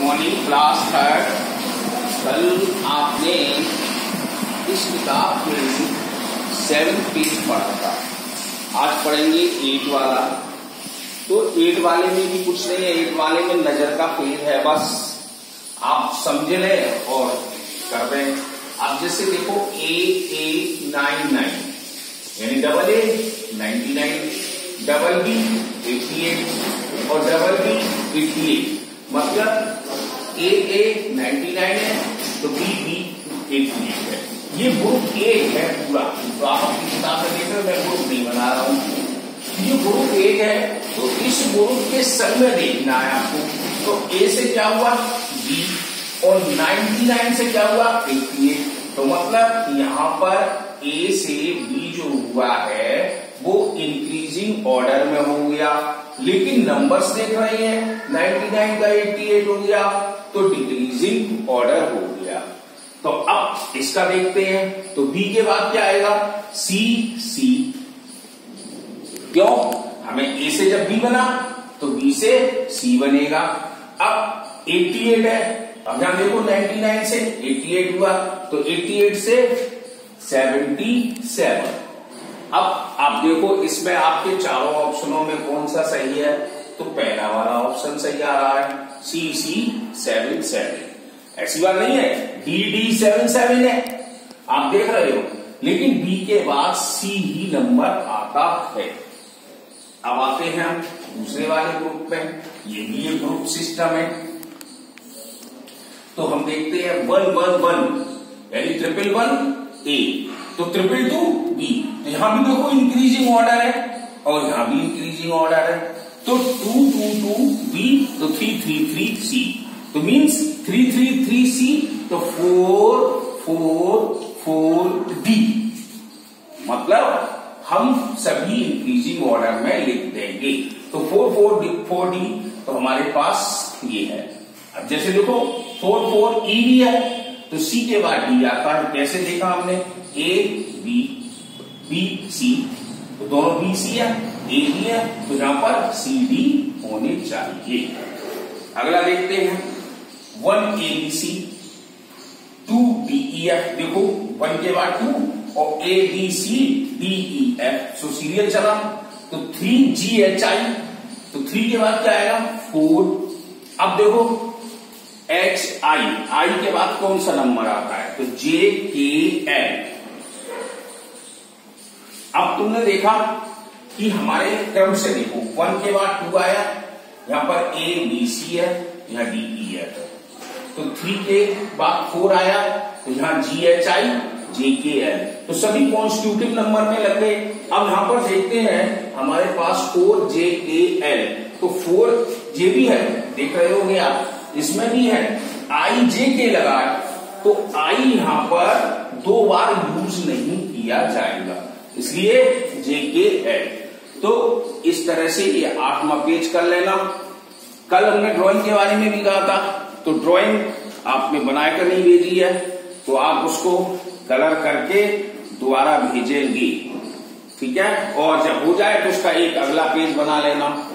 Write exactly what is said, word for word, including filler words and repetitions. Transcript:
Morning class third. कल आपने इस किताब में सेवन पेज पढ़ा था, आज पढ़ेंगे एट वाला। तो एट वाले में भी कुछ नहीं है, एट वाले में नजर का फेर है, बस आप समझ लें और कर दें। आप जैसे देखो ए ए नाइन नाइन यानी double A ninety nine, double B eighty eight और डबल बी एटी एट, मतलब ए ए नाइन्टी नाइन है तो बी बी एटी एट है। ये ग्रुप ए है पूरा, तो आप अपनी किताब में देख रहे हो, मैं ग्रुप नहीं बना रहा हूं। ये ग्रुप ए है, तो इस ग्रुप के संग में देखना है आपको। तो ए से क्या हुआ बी और नाइन्टी नाइन से क्या हुआ एटी एट, तो मतलब यहाँ पर ए से बी जो हुआ है वो इंक्रीजिंग ऑर्डर में हो गया, लेकिन नंबर्स देख रहे हैं नाइन्टी नाइन का एटी एट हो गया तो डिक्रीजिंग ऑर्डर हो गया। तो अब इसका देखते हैं, तो बी के बाद क्या आएगा सी सी, क्यों हमें ए से जब बी बना तो बी से सी बनेगा। अब एटी एट है, अब यहां देखो नाइन्टी नाइन से एटी एट हुआ तो एटी एट से सेवेंटी सेवन। अब आप देखो इसमें आपके चारों ऑप्शनों में कौन सा सही है, तो पहला वाला ऑप्शन सही आ रहा है, सी सी सेवन सेवन। ऐसी बात नहीं है डी डी सेवन सेवन है, आप देख रहे हो, लेकिन बी के बाद सी ही नंबर आता है। अब आते हैं हम दूसरे वाले ग्रुप में, ये भी एक ग्रुप सिस्टम है। तो हम देखते हैं वन वन वन यानी ट्रिपल वन ए तो ट्रिपल टू बी, तो यहां भी देखो इंक्रीजिंग ऑर्डर है और यहां भी इंक्रीजिंग ऑर्डर है। तो टू टू टू बी तो थ्री थ्री थ्री सी, तो means three three three C तो फोर फोर फोर डी, मतलब हम सभी इंक्रीजिंग ऑर्डर में लिख देंगे। तो four four D four D तो हमारे पास ये है। अब जैसे देखो फोर फोर ई भी है तो सी के बाद डी आता है। कैसे देखा हमने ए बी बी सी, तो दोनों बी सी है, ए बी है, तो यहां पर सी डी होने चाहिए। अगला देखते हैं one A B C two D E F, देखो वन के बाद टू और A B C D E F, so serial चला। तो थ्री जी एच आई, तो थ्री के बाद क्या आएगा फोर। अब देखो एच आई, आई के बाद कौन सा नंबर आता है, तो जे के एल। अब तुमने देखा कि हमारे क्रम से देखो वन के बाद टू आया, यहां पर ए बी सी है, यहां डी ई है, तो थ्री के बाद फोर आया तो यहां जी एच आई जे के एल, तो सभी कॉन्स्टिट्यूटिव नंबर में लग गए। अब यहां पर देखते हैं हमारे पास फोर जे के एल, तो फोर जे भी है, देख रहे होगे आप, इसमें भी है आई जे के लगा, तो आई यहां पर दो बार यूज नहीं किया जाएगा, इसलिए जे के एल। तो इस तरह से ये आठवां पेज कर लेना। कल हमने ड्राइंग के बारे में भी कहा था, तो ड्राइंग आपने बनाकर नहीं भेजी है, तो आप उसको कलर करके दोबारा भेजेंगे, ठीक है। और जब हो जाए तो उसका एक अगला पेज बना लेना।